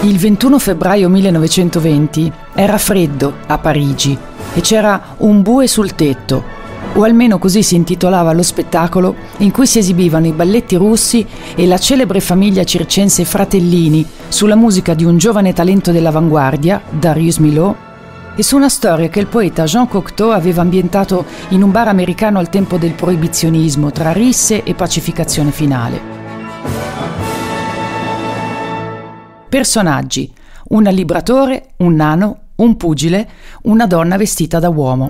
Il 21 febbraio 1920 era freddo a Parigi e c'era un bue sul tetto, o almeno così si intitolava lo spettacolo in cui si esibivano i balletti russi e la celebre famiglia circense Fratellini sulla musica di un giovane talento dell'avanguardia, Darius Milhaud, e su una storia che il poeta Jean Cocteau aveva ambientato in un bar americano al tempo del proibizionismo, tra risse e pacificazione finale. Personaggi: un libratore, un nano, un pugile, una donna vestita da uomo.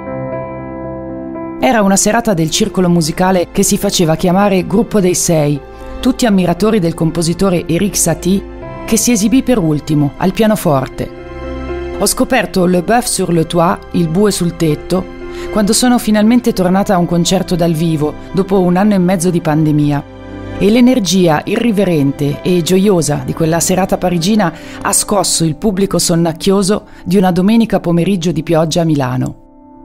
Era una serata del circolo musicale che si faceva chiamare Gruppo dei Sei, tutti ammiratori del compositore Erik Satie, che si esibì per ultimo, al pianoforte. Ho scoperto Le Bœuf sur le Toit, il bue sul tetto, quando sono finalmente tornata a un concerto dal vivo, dopo 1 anno e mezzo di pandemia. E l'energia irriverente e gioiosa di quella serata parigina ha scosso il pubblico sonnacchioso di una domenica pomeriggio di pioggia a Milano.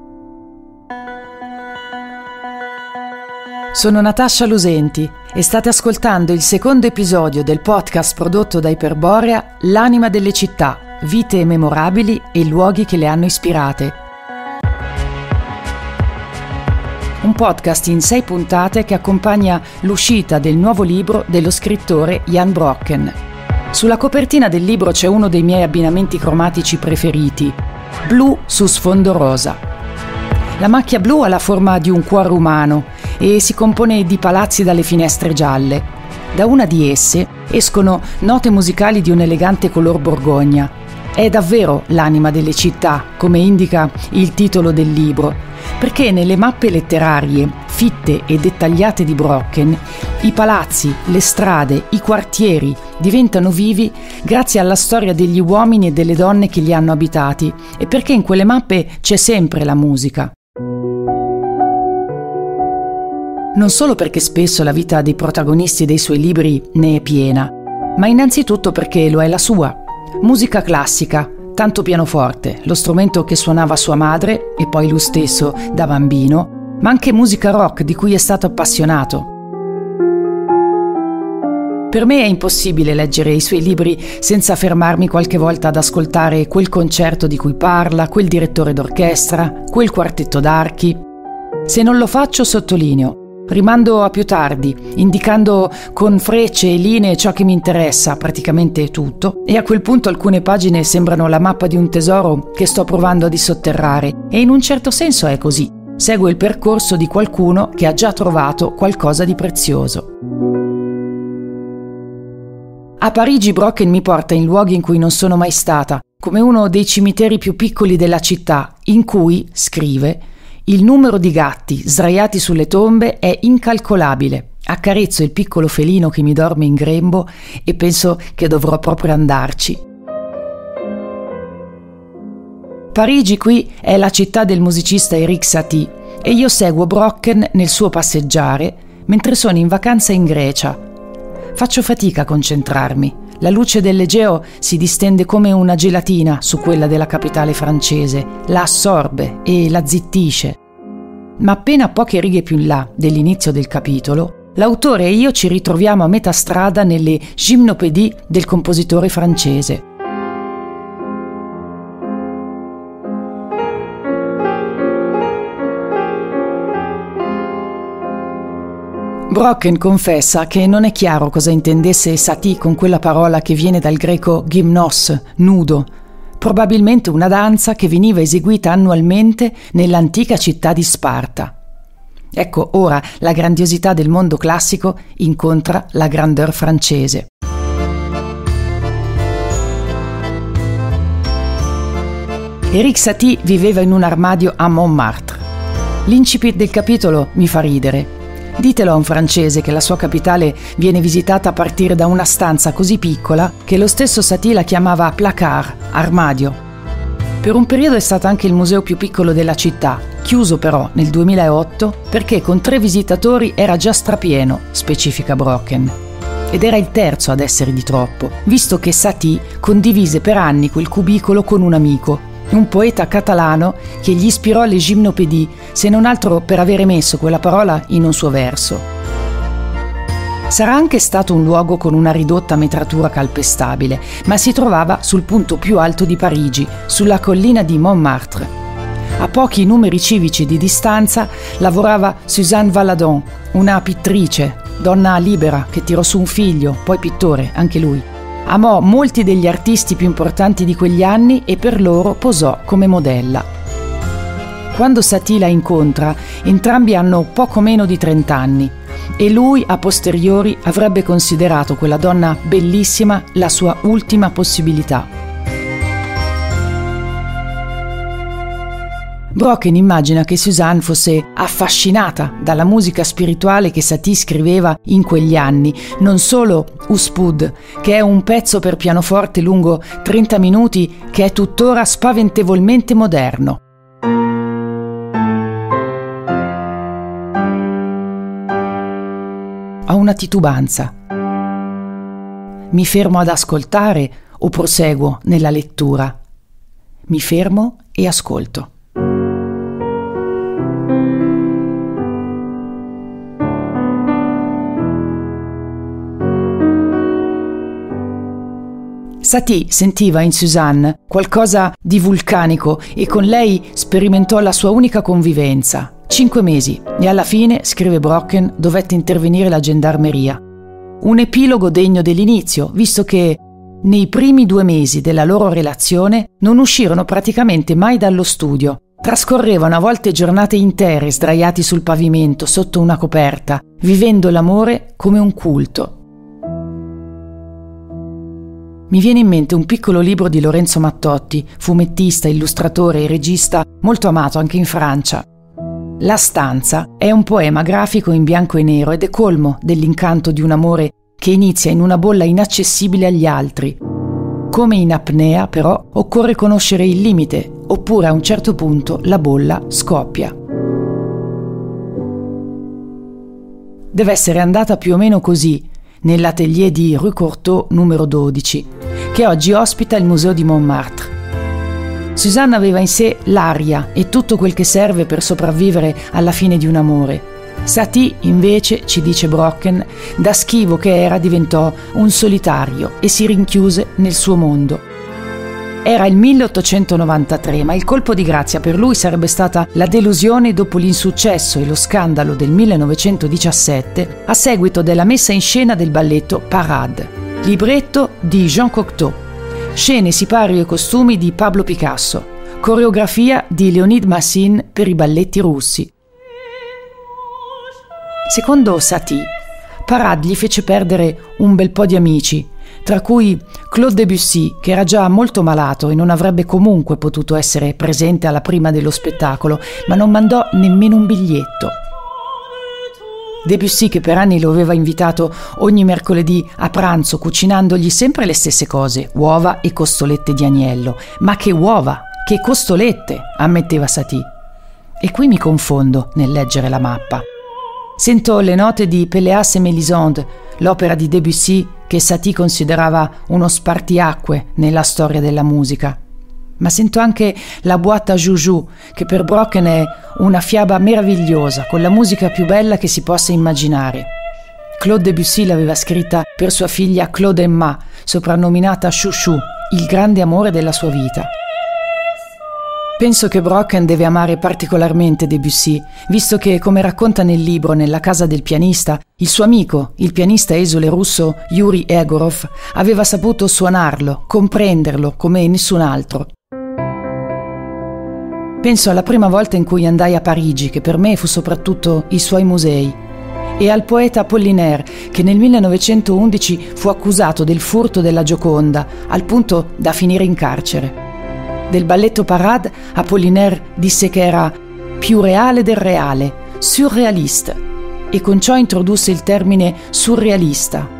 Sono Natascia Lusenti e state ascoltando il secondo episodio del podcast prodotto da Iperborea, L'anima delle città, vite memorabili e luoghi che le hanno ispirate. Un podcast in 6 puntate che accompagna l'uscita del nuovo libro dello scrittore Jan Brokken. Sulla copertina del libro c'è uno dei miei abbinamenti cromatici preferiti, blu su sfondo rosa. La macchia blu ha la forma di un cuore umano e si compone di palazzi dalle finestre gialle. Da una di esse escono note musicali di un elegante color borgogna. È davvero l'anima delle città, come indica il titolo del libro, perché nelle mappe letterarie, fitte e dettagliate di Brokken, i palazzi, le strade, i quartieri diventano vivi grazie alla storia degli uomini e delle donne che li hanno abitati e perché in quelle mappe c'è sempre la musica. Non solo perché spesso la vita dei protagonisti dei suoi libri ne è piena, ma innanzitutto perché lo è la sua. Musica classica, tanto pianoforte, lo strumento che suonava sua madre e poi lui stesso da bambino, ma anche musica rock di cui è stato appassionato. Per me è impossibile leggere i suoi libri senza fermarmi qualche volta ad ascoltare quel concerto di cui parla, quel direttore d'orchestra, quel quartetto d'archi. Se non lo faccio, sottolineo. Rimando a più tardi, indicando con frecce e linee ciò che mi interessa, praticamente tutto, e a quel punto alcune pagine sembrano la mappa di un tesoro che sto provando a dissotterrare, e in un certo senso è così. Seguo il percorso di qualcuno che ha già trovato qualcosa di prezioso. A Parigi Brokken mi porta in luoghi in cui non sono mai stata, come uno dei cimiteri più piccoli della città, in cui, scrive, il numero di gatti sdraiati sulle tombe è incalcolabile. Accarezzo il piccolo felino che mi dorme in grembo e penso che dovrò proprio andarci. Parigi qui è la città del musicista Erik Satie e io seguo Brokken nel suo passeggiare mentre sono in vacanza in Grecia. Faccio fatica a concentrarmi. La luce dell'Egeo si distende come una gelatina su quella della capitale francese, la assorbe e la zittisce. Ma appena poche righe più in là dell'inizio del capitolo, l'autore e io ci ritroviamo a metà strada nelle Gymnopédies del compositore francese. Brokken confessa che non è chiaro cosa intendesse Satie con quella parola che viene dal greco gymnos, nudo, probabilmente una danza che veniva eseguita annualmente nell'antica città di Sparta. Ecco, ora la grandiosità del mondo classico incontra la grandeur francese. Erik Satie viveva in un armadio a Montmartre. L'incipit del capitolo mi fa ridere. Ditelo a un francese che la sua capitale viene visitata a partire da una stanza così piccola che lo stesso Satie la chiamava placard, armadio. Per un periodo è stato anche il museo più piccolo della città, chiuso però nel 2008 perché con 3 visitatori era già strapieno, specifica Brokken. Ed era il terzo ad essere di troppo, visto che Satie condivise per anni quel cubicolo con un amico, un poeta catalano che gli ispirò le Gymnopédies, se non altro per avere messo quella parola in un suo verso. Sarà anche stato un luogo con una ridotta metratura calpestabile, ma si trovava sul punto più alto di Parigi, sulla collina di Montmartre. A pochi numeri civici di distanza lavorava Suzanne Valadon, una pittrice, donna libera che tirò su un figlio, poi pittore, anche lui. Amò molti degli artisti più importanti di quegli anni e per loro posò come modella. Quando Satie la incontra, entrambi hanno poco meno di 30 anni e lui, a posteriori, avrebbe considerato quella donna bellissima la sua ultima possibilità. Brocken immagina che Suzanne fosse affascinata dalla musica spirituale che Satie scriveva in quegli anni, non solo Uspud, che è un pezzo per pianoforte lungo 30 minuti che è tuttora spaventevolmente moderno. Ho una titubanza. Mi fermo ad ascoltare o proseguo nella lettura? Mi fermo e ascolto. Satie sentiva in Suzanne qualcosa di vulcanico e con lei sperimentò la sua unica convivenza. 5 mesi e alla fine, scrive Brocken, dovette intervenire la gendarmeria. Un epilogo degno dell'inizio, visto che nei primi 2 mesi della loro relazione non uscirono praticamente mai dallo studio. Trascorrevano a volte giornate intere sdraiati sul pavimento sotto una coperta, vivendo l'amore come un culto. Mi viene in mente un piccolo libro di Lorenzo Mattotti, fumettista, illustratore e regista molto amato anche in Francia. La stanza è un poema grafico in bianco e nero ed è colmo dell'incanto di un amore che inizia in una bolla inaccessibile agli altri. Come in apnea, però, occorre conoscere il limite, oppure a un certo punto la bolla scoppia. Deve essere andata più o meno così nell'atelier di Rue Courtauld numero 12, che oggi ospita il museo di Montmartre. Suzanne aveva in sé l'aria e tutto quel che serve per sopravvivere alla fine di un amore. Satie, invece, ci dice Brocken, da schivo che era diventò un solitario e si rinchiuse nel suo mondo. Era il 1893, ma il colpo di grazia per lui sarebbe stata la delusione dopo l'insuccesso e lo scandalo del 1917 a seguito della messa in scena del balletto Parade, libretto di Jean Cocteau, scene, sipario e costumi di Pablo Picasso, coreografia di Leonid Massin per i balletti russi. Secondo Satie, Parade gli fece perdere un bel po' di amici, tra cui Claude Debussy, che era già molto malato e non avrebbe comunque potuto essere presente alla prima dello spettacolo, ma non mandò nemmeno un biglietto. Debussy, che per anni lo aveva invitato ogni mercoledì a pranzo cucinandogli sempre le stesse cose, uova e costolette di agnello. Ma che uova, che costolette, ammetteva Satie. E qui mi confondo nel leggere la mappa. Sento le note di Péléas et Mélisande, l'opera di Debussy che Satie considerava uno spartiacque nella storia della musica. Ma sento anche la boîte à Joujou, che per Brocken è una fiaba meravigliosa, con la musica più bella che si possa immaginare. Claude Debussy l'aveva scritta per sua figlia Claude Emma, soprannominata Chouchou, il grande amore della sua vita. Penso che Brocken deve amare particolarmente Debussy, visto che, come racconta nel libro Nella casa del pianista, il suo amico, il pianista esule russo Yuri Egorov, aveva saputo suonarlo, comprenderlo come nessun altro. Penso alla prima volta in cui andai a Parigi, che per me fu soprattutto i suoi musei, e al poeta Apollinaire, che nel 1911 fu accusato del furto della Gioconda, al punto da finire in carcere. Del balletto Parade, Apollinaire disse che era più reale del reale, surrealiste, e con ciò introdusse il termine surrealista.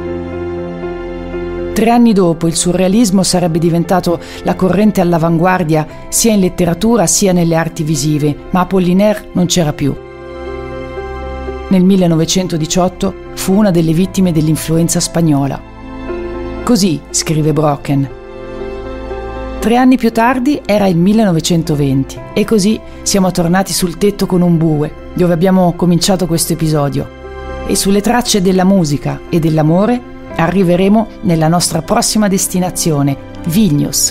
3 anni dopo il surrealismo sarebbe diventato la corrente all'avanguardia sia in letteratura sia nelle arti visive, ma Apollinaire non c'era più. Nel 1918 fu una delle vittime dell'influenza spagnola. Così scrive Brocken. 3 anni più tardi era il 1920 e così siamo tornati sul tetto con un bue, dove abbiamo cominciato questo episodio. e sulle tracce della musica e dell'amore arriveremo nella nostra prossima destinazione, Vilnius.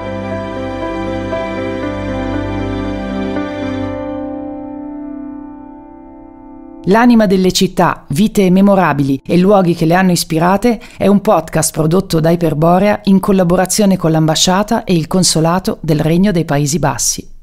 L'anima delle città, vite memorabili e luoghi che le hanno ispirate è un podcast prodotto da Iperborea in collaborazione con l'ambasciata e il consolato del Regno dei Paesi Bassi.